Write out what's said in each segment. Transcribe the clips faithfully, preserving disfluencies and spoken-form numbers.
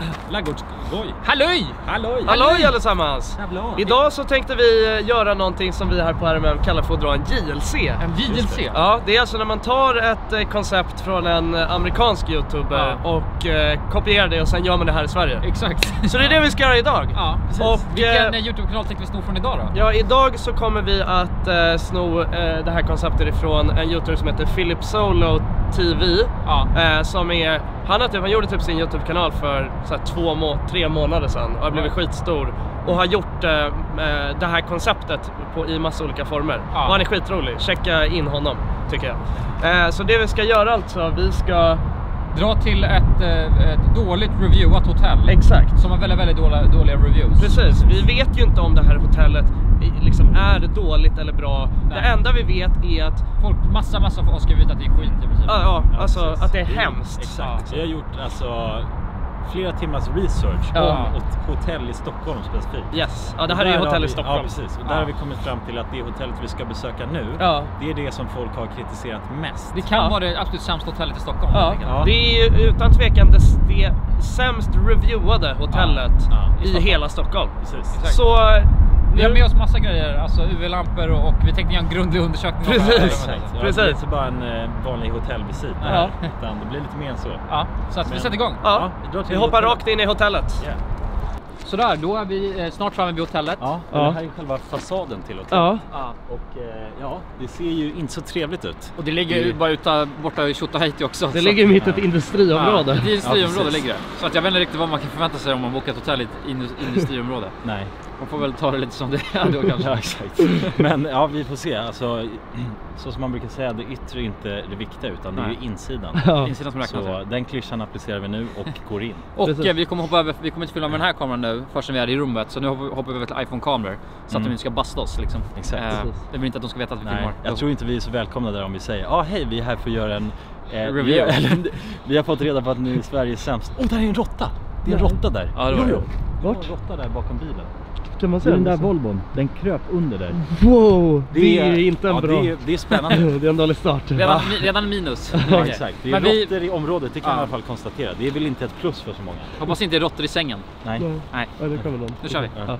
Laggårdsgoj. Halloj! Halloj! Halloj allesammans! Jävlar. Idag så tänkte vi göra någonting som vi här på R M M kallar för att dra en J L C. En J L C? Ja, det är alltså när man tar ett eh, koncept från en eh, amerikansk YouTuber Ja. och eh, kopierar det och sen gör man det här i Sverige. Exakt. Så det är det vi ska göra idag. Ja, precis. Och, Vilken eh, eh, YouTube-kanal tänkte vi sno från idag då? Ja, idag så kommer vi att eh, sno eh, det här konceptet ifrån en YouTuber som heter Philip Solo T V. Ja. Eh, som är, han, har typ, han gjorde typ sin YouTube-kanal för så här, två, må tre månader sedan och har blivit skitstor. Och har gjort eh, eh, det här konceptet på, i massa olika former. Ja. Och han är skitrolig, checka in honom tycker jag. Eh, så det vi ska göra alltså, vi ska... Dra till ett, eh, ett dåligt reviewat hotell. Exakt. Som har väldigt, väldigt dåliga, dåliga reviews. Precis, vi vet ju inte om det här hotellet liksom är dåligt eller bra. Nej. Det enda vi vet är att... Folk, massa, massa folk ska veta att det är skit i princip. Ja, ja, Ja, alltså precis. att det är hemskt. Exakt. Vi har gjort alltså flera timmars research Ja. om ett hotell i Stockholm specifikt. Yes, ja det här Och är ju där hotell har i vi- Stockholm. Ja, precis. Och där Ja. har vi kommit fram till att det hotellet vi ska besöka nu, Ja. det är det som folk har kritiserat mest. Det kan Ja. vara det absolut sämsta hotellet i Stockholm. Ja, Ja. det är ju utan tvekan det, det sämst reviewade hotellet Ja, ja, i i Stockholm. hela Stockholm. Precis. Exakt. Så Vi har nu, med oss massa grejer, alltså U V-lampor och, och vi tänkte göra en grundlig undersökning. av det här Precis. hotellet. Ja, Precis. Det blir inte bara en eh, vanlig hotellvisit Ja. här, utan det blir lite mer än så. Ja, så att vi Men- sätter igång. ja, vi drar till vi hoppar hotellet. rakt in i hotellet. Yeah. Sådär, då är vi eh, snart framme vid hotellet. Ja, Ja. det här är själva fasaden till hotellet. Ja, Ja. Och eh, ja, det ser ju inte så trevligt ut. Och det ligger ju bara ute, borta i Tjotahejti också. det så- ligger mitt i ett industriområde. Ja, ett industriområde Ja, precis. ligger det. Så att jag vet inte riktigt vad man kan förvänta sig om man bokar ett hotell i ett indus- industriområde. Nej. Man får väl ta det lite som det är då kanske. Ja, exakt. Men ja, vi får se. Alltså, så som man brukar säga, det yttre är inte det viktiga, utan det är Nej. ju insidan. Ja. Insidan som räknas. Så den klyschan applicerar vi nu och går in. Och Precis. eh, vi kommer hoppa över, vi kommer inte filma med den här kameran nu först när vi är i rummet. Så nu hoppar, hoppar vi över till iPhone-kameror. Så att Mm. de inte ska basta oss liksom. Exakt. Eh, Precis. jag vill inte att de ska veta att vi Nej, filmar. jag tror inte vi är så välkomna där om vi säger ja, ah, hej, vi är här för att göra en eh, Review. Vi, eller, vi har fått reda på att ni är Sveriges sämst. Åh, oh, där är en råtta! Det är en råtta där. Ja, det var det. Det var en råtta där bakom bilen. Kan man Det är den där Volvon, den kröp under där. Wow, det är inte en ja, bra... Det är, det är spännande. Det är en dålig start. Redan, mi- redan minus. Ja, Okej. exakt. Det är Men vi råttor i området, det kan Ja. man i alla fall konstatera. Det är väl inte ett plus för så många. hoppas inte det är råttor i sängen. Nej. Nej. Nej, Ja, det kommer någon. nu kör vi. Ja.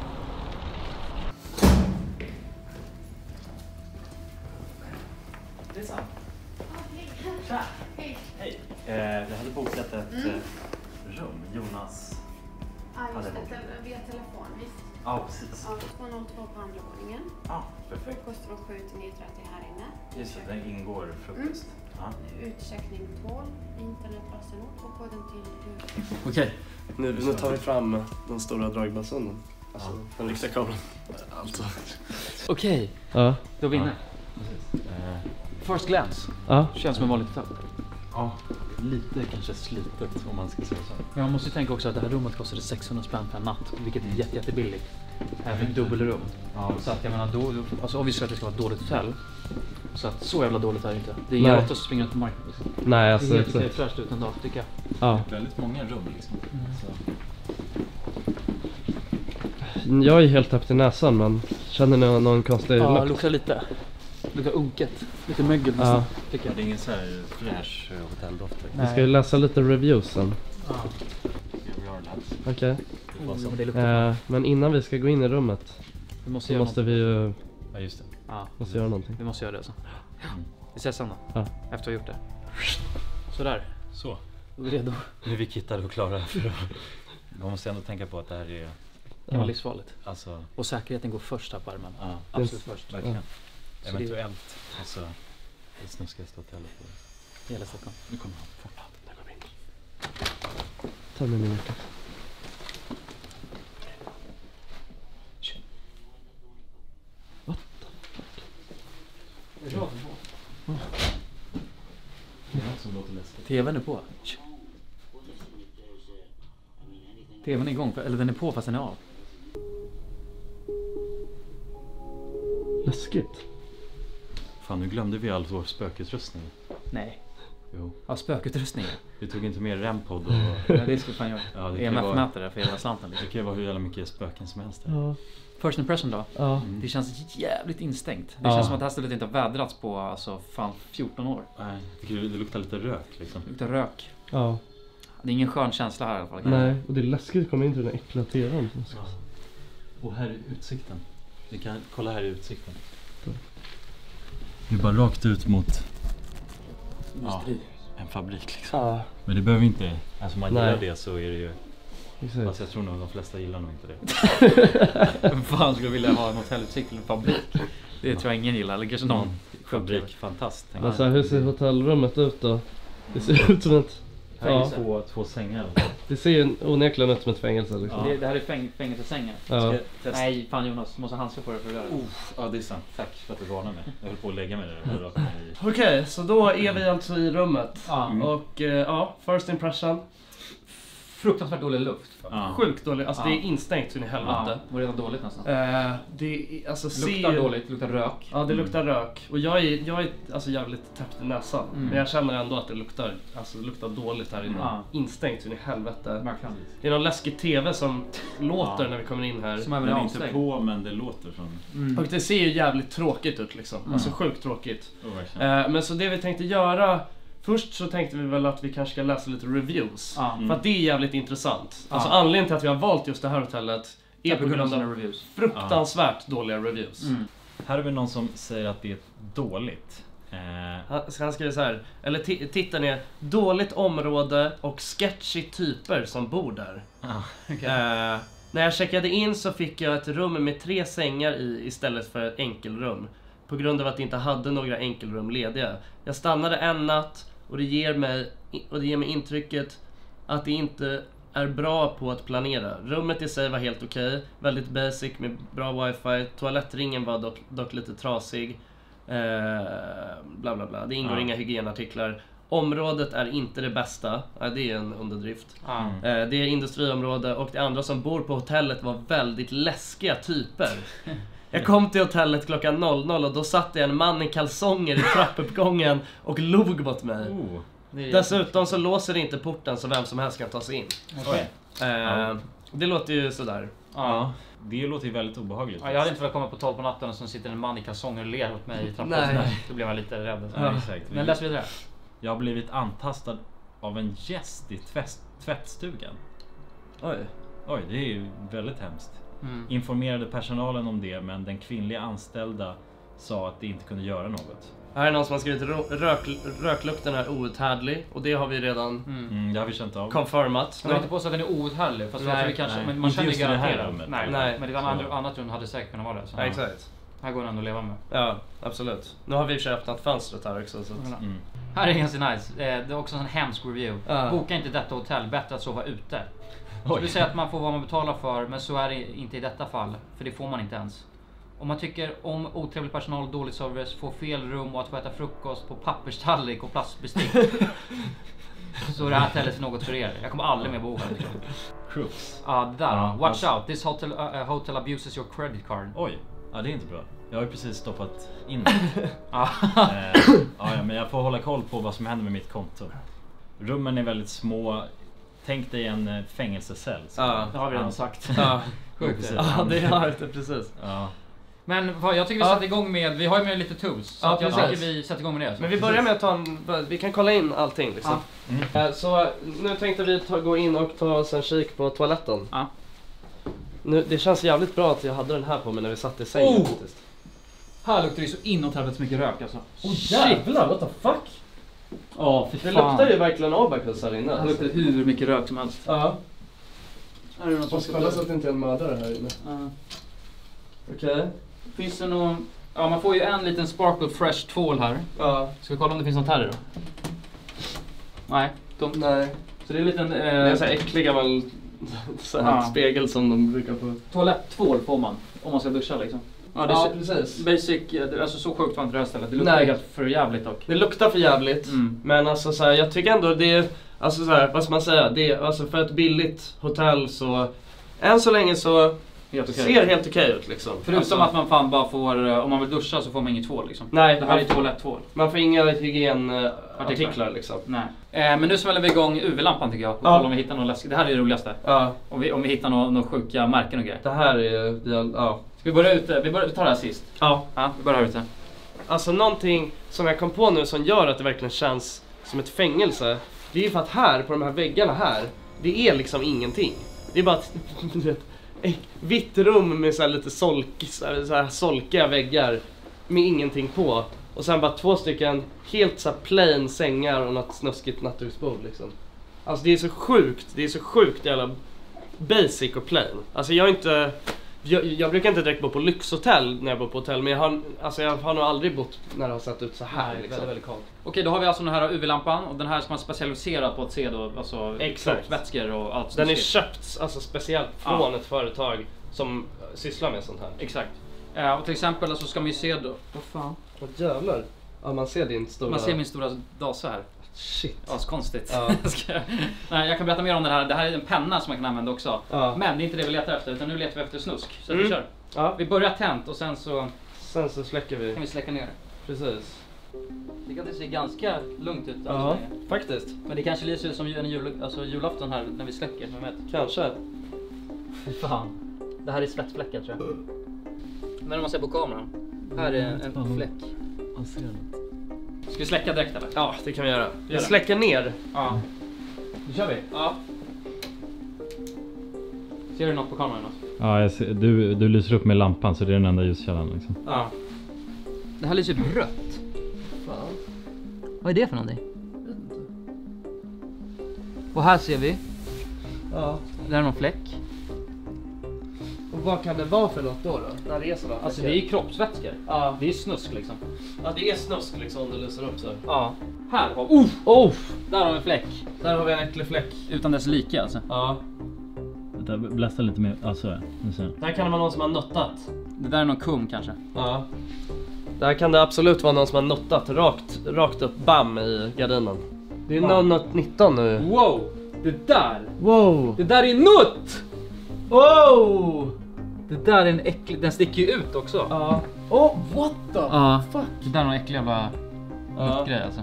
Hej. Eh, jag hade bokat ett eh, rum. Jonas. Ja, just hade det. bokat. Tel- Via telefon, visst. Ja, precis. Ja, tvåhundratvå på andra våningen. Ja, perfekt. Frukost från sju till nio trettio här inne. Just det, där ingår frukost. Ja. Utcheckning tolv, internet lösenord och koden till hus. Okej. Nu, nu tar vi fram den stora dragbasunden. Alltså, Ja. den riktiga kabeln. Alltså. Okej, Ja. då vinner. Eh, First glance. Ja. Känns som en vanligt hotell. ja, lite kanske slitet om man ska säga så. Men man måste ju tänka också att det här rummet kostade sexhundra spänn per natt, vilket är jätte, jättebilligt. Även ett dubbelrum. Ja, Så att jag menar, då, alltså om vi ska att det ska vara ett dåligt hotell. Så att så jävla dåligt är det inte. Det är Nej. inga råttor som springer ut på marken. Liksom. Nej, Det alltså... ser helt exakt. okej fräscht ut ändå, tycker jag. Ja. väldigt många rum liksom. Så. Jag är helt öppen i näsan, men känner ni någon konstig Ja, lukt? luktar lite. Luktar unket. Lite mögel nästan, Ja. tycker Det jag. är ingen så här fräsch eh, hotelldoft. Vi ska ju läsa lite reviews sen. Ja. Okej. Oh, men det luktar. Eh, men innan vi ska gå in i rummet Vi måste så göra måste något. vi ju Ja, just det. Ja, måste göra någonting. vi måste göra det alltså. Mm. Vi ses sen då. Ja. Efter att vi har gjort det. Sådär. Så, Då är vi redo. nu är vi kittade och klara. För att... Man måste ändå tänka på att det här är, Det kan vara Ja. livsfarligt. alltså, Och säkerheten går först här på armen. ja, Absolut först. verkligen. Så Eventuellt, alltså, det snuskigaste hotellet på Hela Stockholm. Nu kommer han. Fort. Där går vi in. Ta med min jacka. Är det radion på? Det är något som låter läskigt. T V:n är på. T V:n är igång, eller den är på fast den är av. Läskigt. Fan, nu glömde vi all vår spökutrustning. Nej. Jo, Ja, spökutrustning. vi tog inte med REM-podd och... Ja, det ska vi fan göra. Ja, det E kan M vara- F-mätare för hela slanten. Det Liksom. kan ju vara hur jävla mycket spöken som helst där. Ja. First impression då? Ja. Mm. Det känns jävligt instängt. Det Ja. känns som att det här stället inte har vädrats på alltså fan fjorton år. Nej, jag tycker det luktar lite rök liksom. Det luktar rök. Ja. Det är ingen skön känsla här i alla fall. Nej, och det är läskigt att komma in till den här äckliga tvn. Ja. Och här är utsikten. Vi kan kolla här i utsikten. Det är bara rakt ut mot ja, en fabrik liksom. Ja. Men det behöver inte, alltså man Nej. gillar det så är det ju. Exakt. Fast jag tror nog de flesta gillar nog inte det. Vem fan skulle vilja ha en hotellutsikt till en fabrik? Det tror jag ingen gillar, eller kanske någon Mm. Fabrik, fantast. tänker Alltså, jag. hur ser hotellrummet ut då? Det ser ut som ett... Här är Ja. två, två sängar. Det ser ju onekligen ut som ett fängelse liksom. Ja. Det, det här är fäng, fängelsesängar. Ja. Ska jag testa? Nej, fan Jonas, måste handska på det för att göra det. Oh, ja det är sant. Tack för att du varnar mig. Jag höll på att lägga mig där. och raka mig i. Okej, så då är vi alltså i rummet. Ja. Mm. Och eh, ja, first impression. Fruktansvärt dålig luft. Ja. Sjukt dåligt, alltså Ja. det är instängt så in i Ja, helvete. det var redan dåligt nästan. Eh, det är, alltså Luktar ser... dåligt, luktar rök. Ja, det luktar rök. Och jag är, jag är alltså jävligt täppt i näsan. Mm. Men jag känner ändå att det luktar, alltså det luktar dåligt här inne. Ja. Instängt så in i helvete. Verkligen. Det är någon läskig tv som låter Ja. när vi kommer in här. Som även Den är är inte avstängd. på men det låter från. Mm. Och det ser ju jävligt tråkigt ut liksom. Mm. Alltså sjukt tråkigt. Oh, verkligen. Eh, men så det vi tänkte göra, först så tänkte vi väl att vi kanske ska läsa lite reviews. Ja. Mm. För att det är jävligt intressant. Ja. Alltså anledningen till att vi har valt just det här hotellet är på grund av sina reviews. fruktansvärt dåliga reviews. Mm. Här har vi någon som säger att det är dåligt. Eh, Han, så han skriver så här, eller ti- titeln är dåligt område och sketchy typer som bor där. ah, Eh, när jag checkade in så fick jag ett rum med tre sängar i istället för ett enkelrum. På grund av att det inte hade några enkelrum lediga. Jag stannade en natt och det ger mig, och det ger mig intrycket att det inte är bra på att planera. Rummet i sig var helt okej, väldigt basic med bra wifi. Toalettringen var dock, dock lite trasig. Eh, bla bla bla. Det ingår Ja. inga hygienartiklar. Området är inte det bästa. Ja, det är en underdrift. Ja. Mm. Eh, Det är industriområde och de andra som bor på hotellet var väldigt läskiga typer. Jag kom till hotellet klockan noll noll och då satt det en man i kalsonger i trappuppgången och log mot mig. oh. Det är Dessutom så låser det inte porten så vem som helst kan ta sig in. Okej. Eh, Ja. Det låter ju sådär. Ja. Det låter ju väldigt obehagligt. Ja, jag hade inte velat komma på tolv på natten och så sitter en man i kalsonger och ler åt mig i trappan. Nej. Då blev jag lite rädd. Ja, exakt. Men läs vidare. Jag har blivit antastad av en gäst i tvätt, tvättstugan. Oj. Oj, det är ju väldigt hemskt. Mm. Informerade personalen om det, men den kvinnliga anställda sa att det inte kunde göra något. Här är någon som har skrivit ro- rök, röklukten är outhärdlig och det har vi redan Mm. Mm, det har vi känt av. confirmat. Jag vill inte påstå att den är outhärdlig, fast Nej, jag tror vi kanske, nej. men man Inte känner just i det här garanterat. rummet. Nej, Nej. men det Så. annat, annat rum hade säkert kunnat vara det. Så. Ja, exakt. Här går den ändå att leva med. Ja, absolut. Nu har vi ju öppnat fönstret här också. Så att... Mm. Här är ganska nice. Eh, Det är också en hemsk review. Ja. Boka inte detta hotell, bättre att sova ute. Så Oj. du säger att man får vad man betalar för, men så är det inte i detta fall. För det får man inte ens. Om man tycker om otrevlig personal, dålig service, får fel rum och att få äta frukost på papperstallrik och plastbestick. Så är det här hotellet något för er. Jag kommer aldrig mer bo här. Crooks. Ja, det där. Ja, Watch alltså- out, this hotel, uh, hotel abuses your credit card. Oj, ja det är inte bra. Jag har ju precis stoppat in det. Ja. eh, ja, ja, men jag får hålla koll på vad som händer med mitt konto. Rummen är väldigt små. Tänk dig en eh, fängelsecell. Ja. Det har vi redan sagt. Ja, Sjukt. precis. ja det har det precis. Ja. Men vad, jag tycker vi Ja. sätter igång med, vi har ju med lite tools. Så Ja, att jag precis. tycker vi sätter igång med det. Men vi börjar med att ta en, vi kan kolla in allting liksom. Mm. Eh, Så nu tänkte vi ta, gå in och ta oss en kik på toaletten. Ja. Nu, det känns jävligt bra att jag hade den här på mig när vi satt i sängen Oh! faktiskt. Här luktar det så inåt helvete mycket rök alltså. Oh jävlar, what the fuck? Ja, fy Det luktar ju verkligen abakus här inne. Här luktar det hur mycket rök som helst. Ja. Här är det något Måste kolla så att det inte är en mördare här inne. Ja. Okej. Finns det någon... Ja, man får ju en liten Sparkle Fresh tvål här. Ja. Ska vi kolla om det finns något här då? Nej, tomt. Nej. Så det är en liten... Det är en Eh, sån här äcklig gammal så här Ja. spegel som de brukar få. toaletttvål får man om man ska duscha liksom. Ja, det är Ja, så- precis. basic, eh, alltså så sjukt var inte det här stället. Det luktar Nej. helt för jävligt dock. Det luktar för jävligt. Mm. Men alltså så här, jag tycker ändå det är, alltså så här, vad ska man säga, det är, alltså för ett billigt hotell så, än så länge så Helt okej. ser helt okej ut liksom. Förutom alltså, att man fan bara får, eh, om man vill duscha så får man inget tvål liksom. nej, Det här är man, toaletttvål. man får inga hygienartiklar liksom. Nej. Eh, men nu smäller vi igång U V-lampan tycker jag. Och Ja. kolla om vi hittar något läskigt. Det här är det roligaste. Ja, Om vi, om vi hittar några några sjuka märken och grejer. det här är, ja. Ska vi börja ute? Vi, börjar, vi tar det här sist. Ja, Ja, vi börjar här ute. alltså någonting som jag kom på nu som gör att det verkligen känns som ett fängelse Det är ju för att här, på de här väggarna här, det är liksom ingenting. Det är bara ett, ett vitt rum med så här lite solk, så här, så här solkiga väggar med ingenting på. Och sen bara två stycken helt så här plain sängar och något snuskigt nattduksbord liksom. Alltså det är så sjukt, det är så sjukt jävla basic och plain. Alltså jag är inte... Jag, jag brukar inte direkt bo på lyxhotell när jag bor på hotell, men jag har, alltså jag har nog aldrig bott när det har sett ut så här. Nej, liksom. väldigt, väldigt kallt. Okej, då har vi alltså den här U V-lampan och den här som man specialiserat på att se då, alltså kroppsvätskor och allt. Den är köpt alltså speciellt från ja. ett företag som sysslar med sånt här. Exakt. Uh, och till exempel så ska man ju se då... Vad fan? Vad jävlar. Ja, man ser din stora... Man ser min stora dasa här. Shit. Ja, så konstigt. Ja. Nej, jag kan berätta mer om den här. Det här är en penna som man kan använda också. Ja. Men det är inte det vi letar efter, utan nu letar vi efter snusk. Så Mm. vi kör. Ja. Vi börjar tänt och sen så Sen så släcker vi. kan vi släcka ner. Precis. Det kan se ganska lugnt ut. Ja, Alltså. faktiskt. Men det kanske lyser ut som en jul, alltså julafton här när vi släcker. Man vet. Kanske. Fy fan. Det här är svettfläckar tror jag. Men om man ser på kameran. Här är en, en fläck. Man ser något. Ska vi släcka direkt eller? Ja, det kan vi göra. Vi Gör det. släcker ner. Ja. Då kör vi. Ja. Ser du något på kameran? Ja, jag ser, du, du lyser upp med lampan så det är den enda ljuskällan liksom. Ja. Det här lyser rött. Fan. Vad är det för någonting? Och här ser vi. Ja. Där är någon fläck. Och vad kan det vara för något då då? När det är sådana Alltså det är ju kroppsvätskor. Ja. Det är snusk liksom. Ja, det är snusk liksom om du lyser upp så. Ja. Här har vi... Oh! Oh! Där har vi en fläck. Där har vi en äcklig fläck. Utan dess like alltså. Ja. Vänta, blästa lite mer. Alltså, nu ser jag. Där kan det vara någon som har nottat. Det där är någon kum kanske. Ja. Där kan det absolut vara någon som har nottat rakt, rakt upp bam i gardinen. Det är Bam. något nitton nu. Wow! Det där! Wow! Det där är nutt! Oh! Det där är en äcklig... Den sticker ju ut också. Ja. Oh, what the Ja. fuck? Det där är någon äcklig jävla Ja. nuttgrej alltså.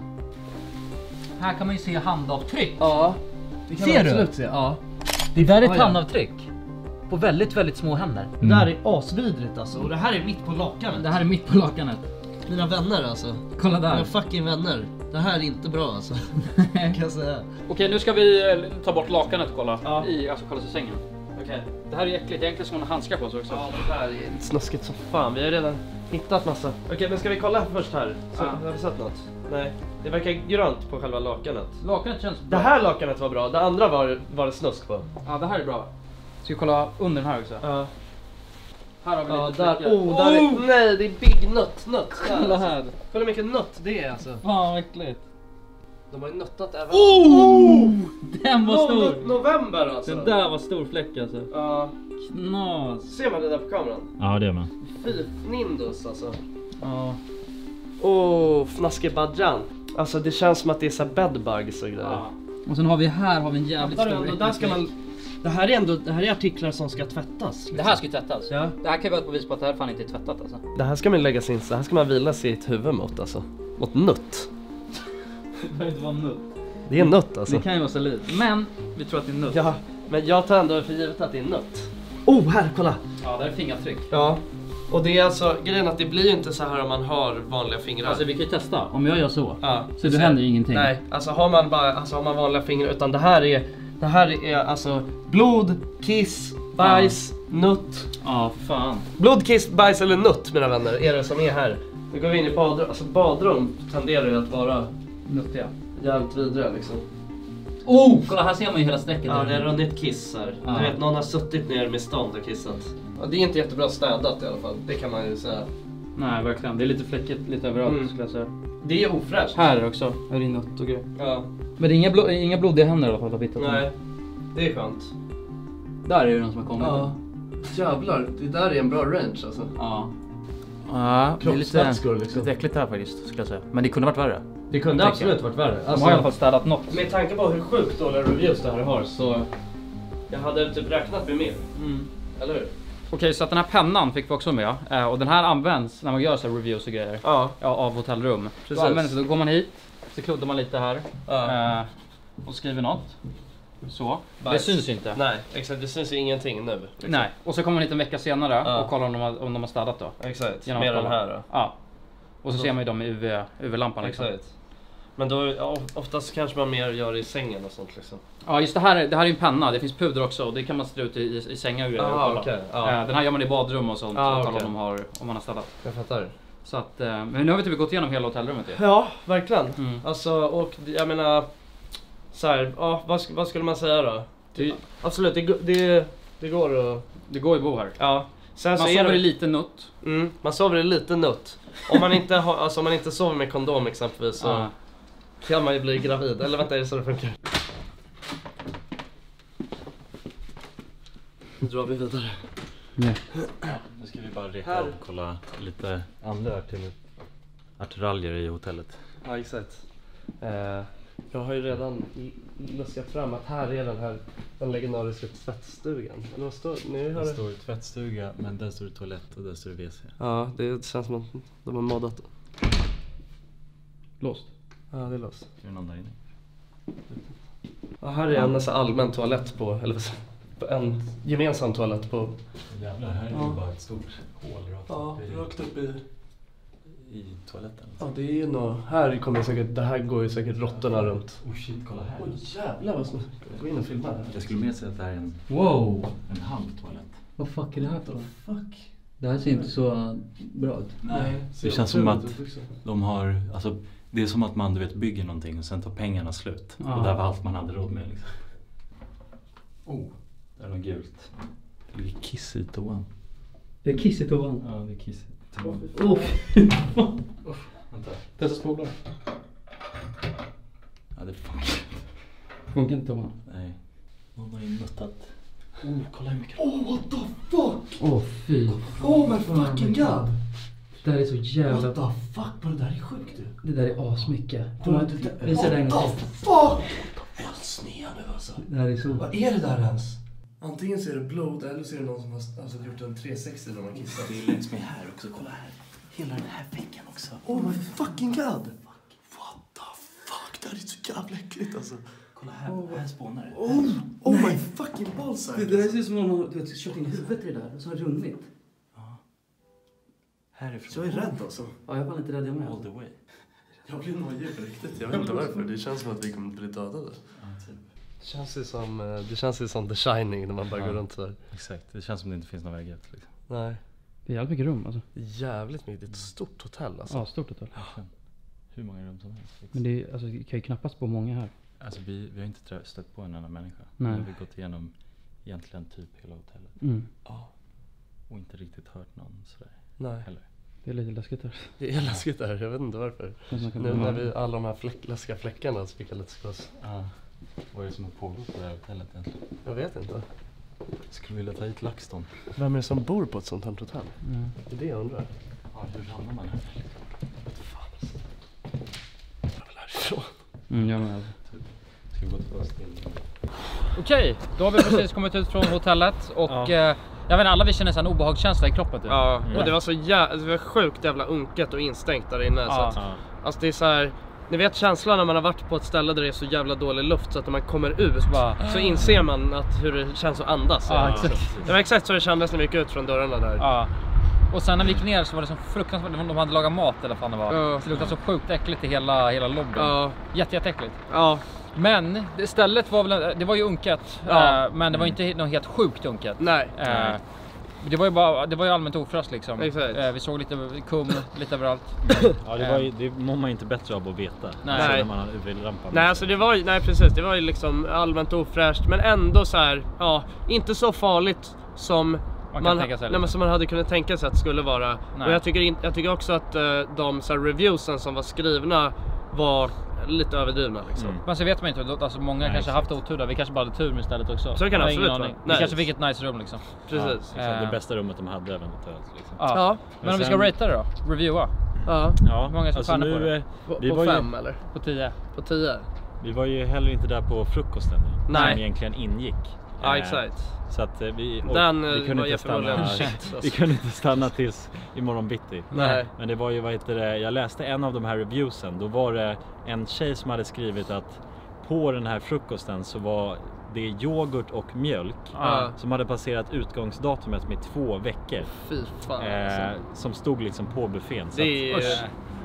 Här kan man ju se handavtryck. Ja. Det kan Ser man du? absolut se. Ja. Det där är Ja, ja. handavtryck. På väldigt, väldigt små händer. Det där är asvidrigt alltså. Och det här är mitt på lakanet. Det här är mitt på lakanet. Mina vänner alltså. Kolla där. Mina fucking vänner. Det här är inte bra alltså. Kan jag säga. Okej, nu ska vi eh, ta bort lakanet och kolla. Ja. I, alltså kolla sig sängen. Okej. Det här är äckligt. Egentligen ska man ha handskar på sig också. Ja, det där är snuskigt som fan. Vi har redan hittat massa. Okej, men ska vi kolla först här? Så, Ja. har vi sett något? Nej. Det verkar grönt på själva lakanet. Lakanet känns Det bra. här lakanet var bra. Det andra var, var det snusk på. Ja, det här är bra. Ska vi kolla under den här också? Ja. Här har vi Ja, lite där. fläckar. Oh, där är... Nej, det är big nut. Nut. Kolla här. Kolla hur mycket nut det är alltså. Fan vad äckligt. De har ju nuttat även... Oh! Den var No, stor. no, november alltså. Den där var stor fläck alltså. Ja. Knas. Ser man det där på kameran? Ja, det är man. Fy Nindus alltså. Ja. Åh, oh, fnaskebadjan. Alltså det känns som att det är så här bedbugs och grejer. Ja. Och sen har vi här har vi en jävligt Där, stor ändå, där ska man... Det här är ändå det här är artiklar som ska tvättas. Liksom. Det här ska ju tvättas. Ja. Det här kan ju vara ett bevis på att det här fan inte är tvättat alltså. Det här ska man lägga sin, så här ska man vila sitt huvud mot alltså. Mot nutt. Det behöver inte vara nutt. Det är nutt alltså. Det kan ju vara saliv. Men vi tror att det är nutt. Ja, men jag tar ändå för givet att det är nutt. Oh, här, kolla! Ja, där är fingeravtryck. Ja. Och det är alltså, grejen att det blir ju inte så här om man har vanliga fingrar. Alltså vi kan ju testa. Om jag gör så. ja, Så det händer ju ingenting. Nej, alltså har man bara, alltså har man vanliga fingrar, utan det här är, det här är alltså blod, kiss, bajs, nutt. Ja, fan. Blod, kiss, bajs eller nutt, mina vänner, är det som är här. Nu går vi in i badrum, alltså badrum tenderar ju att vara Nuttiga. jävligt vidriga liksom. Oh! Kolla här ser man ju hela strecket. Ja, där. det är runnit kiss här. Ja. Du vet, någon har suttit ner med stånd och kissat. Ja, det är inte jättebra städat i alla fall, det kan man ju säga. Nej, verkligen. Det är lite fläckigt lite överallt Mm. skulle jag säga. Det är ofräscht. Här är det också. Här är det nutt och grejer. Ja, Men det är inga, blod, inga blodiga händer i alla fall. Har hittat. nej, det är skönt. Där är det någon som har kommit. Ja, jävlar, det där är en bra range alltså. Ja. Ja, det är lite, Kroppsvätskor, liksom. lite äckligt här faktiskt skulle jag säga. Men det kunde varit värre. Det kunde Tänker absolut varit värre. De har i alla fall städat något. Med tanke på hur sjukt dåliga reviews det här har så jag hade typ räknat med mer. Mm. Eller hur? Okej, så att den här pennan fick vi också med. Eh, och den här används när man gör så här reviews och grejer. Ja. Ja, av hotellrum. Precis. Då, används, då går man hit, så kluddar man lite här. Ja. Eh, och skriver något. Så. Bajs. Det syns ju inte. Nej, exakt. Det syns ju ingenting nu. Liksom. Nej. Och så kommer man hit en vecka senare Ja. och kollar om de har, om de har städat då. Exakt. Genom Med att den kolla. här då. Ja. Och så Så. ser man ju dem i U V, U V-lampan liksom. Exakt. Men då, ja, oftast kanske man mer gör det i sängen och sånt liksom. Ja, just det här, det här är ju en penna. Det finns puder också och det kan man strö ut i, i, i sängar och grejer. Ah, okay. ah. Den här gör man i badrum och sånt. Ah, så okay. om, har, om man har städat. Jag fattar. Så att, men nu har vi typ gått igenom hela hotellrummet ju. Ja, verkligen. Mm. Alltså, och jag menar... Så här, ja, vad, vad skulle man säga då? Det, absolut, det, det, det går att... Det går ju bo här. Ja. Sen man så sover är det, i lite nutt. Mm, man sover i lite nutt. Om man inte, har, alltså, om man inte sover med kondom exempelvis så ah. kan man ju bli gravid. Eller vänta, är det så det funkar? Nu drar vi vidare. Nej. Ja, nu ska vi bara reka och kolla lite andra artil- artilleralier i hotellet. Ja, exakt. Eh, jag har ju redan luskat fram att här är den här den legendariska tvättstugan. Eller vad står det? Det står tvättstuga, men där står det toalett och där står det W C. Ja, det känns som att de har moddat. Låst. Ja, det är låst. Är det någon där inne? Ja, här är en nästan allmän toalett på, eller vad säger jag? En gemensam toalett på... Jävlar, här är ja. ju bara ett stort hål rakt ja, upp i, rakt upp i... i toaletten. Ja, det är ju nog... Här kommer säkert... Det här går ju säkert råttorna runt. Oh shit, kolla här. Oj, jävlar vad snart. Gå in och filma här. Jag skulle mer säga att det här är en, Wow! en halv toalett. Vad fuck är det här för? Fuck. Det här ser inte så bra ut. Nej, det känns som att de har... Alltså, det är som att man, du vet, bygger någonting och sen tar pengarna slut. Ah. Och där var allt man hade råd med liksom. Oh, det är något gult. Det ligger kiss i toan. Det är kiss i toan. Ja, det är kiss i toan. Åh, fan. Vänta. Testa spolar. Ja, det funkar. Funkar inte toan. Nej. Någon har ju nuttat. Oh, kolla hur mycket. Oh, what the fuck? Åh, oh, fy. Oh my fucking god. Det där är så jävla... What the fuck? Vad det där är sjukt du. Det där är asmycket. What Visa det en gång the fuck? Helt sned nu alltså. Det här är så... Vad är det där ens? Antingen så är det blod eller så är det någon som har alltså, gjort en tre sextio när man kissar. Det är längs med här också, kolla här. Hela den här väggen också. Oh my fucking god. What the fuck? Det här är så jävla äckligt alltså. Kolla här, oh. Här spånar det. Oh, oh my fucking ballsack. Det där ser ut som någon har du vet, kört in huvudet i det där och så har det runnit. Ja. Härifrån. Jag är rädd alltså. Ja, jag var inte rädd jag med. All the way. Jag blir nojig på riktigt. Jag vet inte varför. Det känns som att vi kommer bli dödade. Ja, typ. Det känns ju som, det känns ju som The Shining när man bara ja. går runt så här. Exakt, det känns som det inte finns någon väg ut liksom. Nej. Det är jävligt mycket rum alltså. Jävligt mycket, det är ett stort hotell alltså. Ja, stort hotell. Ja. Hur många rum som helst. Liksom. Men det är, alltså, det kan ju knappast bo många här. Alltså vi, vi har inte stött på en annan människa. Nej. Vi har gått igenom egentligen typ hela hotellet. Mm. Ja. Och inte riktigt hört någon sådär. Nej. Heller. Det är lite läskigt här. Det är läskigt där, jag vet inte varför. Nu när vi alla de här fläck, läskiga fläckarna så fick jag lite skås. Ja. Vad är det som har pågått på det här hotellet egentligen? Jag vet inte. Jag skulle vilja ta hit LaxTon. Vem är det som bor på ett sånt här hotell? Mm. Det är det jag undrar. Ja, hur hamnar man här? Vad fan alltså. Jag vill härifrån. Mm, jag med. Typ. Ska vi gå till oss till? Okej, då har vi precis kommit ut från hotellet och ja. eh, jag vet inte, alla vi känner en obehagskänsla i kroppen typ. Ja, och det var så jä- det var sjukt jävla unket och instängt där inne. Ja. Så att, ja. Alltså det är så här, ni vet känslan när man har varit på ett ställe där det är så jävla dålig luft så att när man kommer ut bara, så inser man att hur det känns att andas. Ja, ja. Exakt. Det var exakt så det kändes när vi gick ut från dörrarna där. Ja. Och sen när vi gick ner så var det så fruktansvärt, de hade lagat mat eller vad fan det var. Ja. Så det luktade så sjukt äckligt i hela, hela lobbyn. Ja. Jätte, jätteäckligt. Ja. Men det stället var väl, det var ju unket, ja. äh, men det var inte något helt sjukt unket. Nej. Äh, det var ju bara, det var ju allmänt ofräscht liksom. Exakt. Äh, vi såg lite kum lite överallt. Ja, det var ju, det mår man inte bättre av att veta. Nej. Alltså, när man har U V-lampa. Nej, alltså det var ju, nej precis, det var ju liksom allmänt ofräscht, men ändå så här, ja, inte så farligt som man, man, tänka sig nej, men som man hade kunnat tänka sig att det skulle vara. Nej. Och jag tycker, in, jag tycker också att uh, de så här, reviewsen som var skrivna var lite överdrivna liksom. Mm. Men så vet man inte, alltså många nej, kanske haft otur där. Vi kanske bara hade tur med stället också. Så det kan absolut vara. Vi kanske fick ett nice rum liksom. Precis. Ja, det bästa rummet de hade eventuellt liksom. Ja. Ja. Men, men om sen... vi ska ratea det då? Reviewa? Ja. Ja. Hur många som alltså nu, på det? På, vi på var fem ju... eller? På tio. På tio. Vi var ju heller inte där på frukosten. Nej. Som egentligen ingick. Ja, exakt. Så att vi, Den vi kunde inte stanna, vi kunde inte stanna tills imorgon bitti. Nej. Men det var ju, vad heter det, jag läste en av de här reviewsen. Då var det en tjej som hade skrivit att på den här frukosten så var det yoghurt och mjölk ah. som hade passerat utgångsdatumet med två veckor. Fy fan, eh, som stod liksom på buffén. Så det, att, är,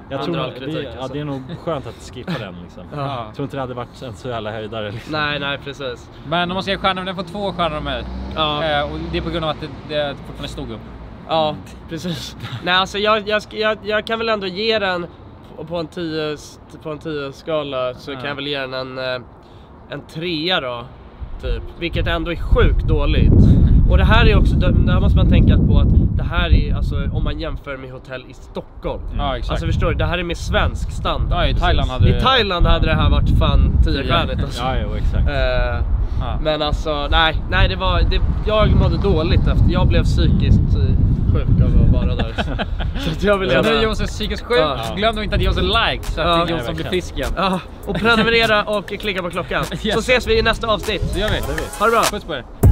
Jag tror all att kritik, vi, ja, alltså. det är nog skönt att skippa den liksom. Ja. Jag tror inte det hade varit en så jävla höjdare liksom. Nej, nej, precis. Men om man ska ge stjärnor, den får två stjärnor med. Ja. Eh, och det är på grund av att det, det fortfarande stod upp. Ja, precis. Nej, alltså jag, jag, jag, jag kan väl ändå ge den på, på en tio på en tio skala så Ja. kan jag väl ge den en eh, en trea då typ, vilket ändå är sjukt dåligt. Och det här är också, det här måste man tänka på att det här är alltså om man jämför med hotell i Stockholm. Ja, exakt. Alltså förstår du, det här är med svensk standard. Ja, i Thailand hade I det- Thailand hade det här varit fan tio stjärnigt alltså. Ja, jo, exakt. Eh, Ja. Men alltså, nej, nej det var, det, jag mådde dåligt efter, jag blev psykiskt eh, sjuk av att vara där. Så att jag vill Så nu är gärna... Jonsson psykiskt sjuk. Ja. Glöm då inte att ge oss en like så att Ja. Jonsson Nej, blir verkligen. frisk igen. Ja, och prenumerera och klicka på klockan. Så Yes. ses vi i nästa avsnitt. Det gör vi. Ha det bra! Puss på er.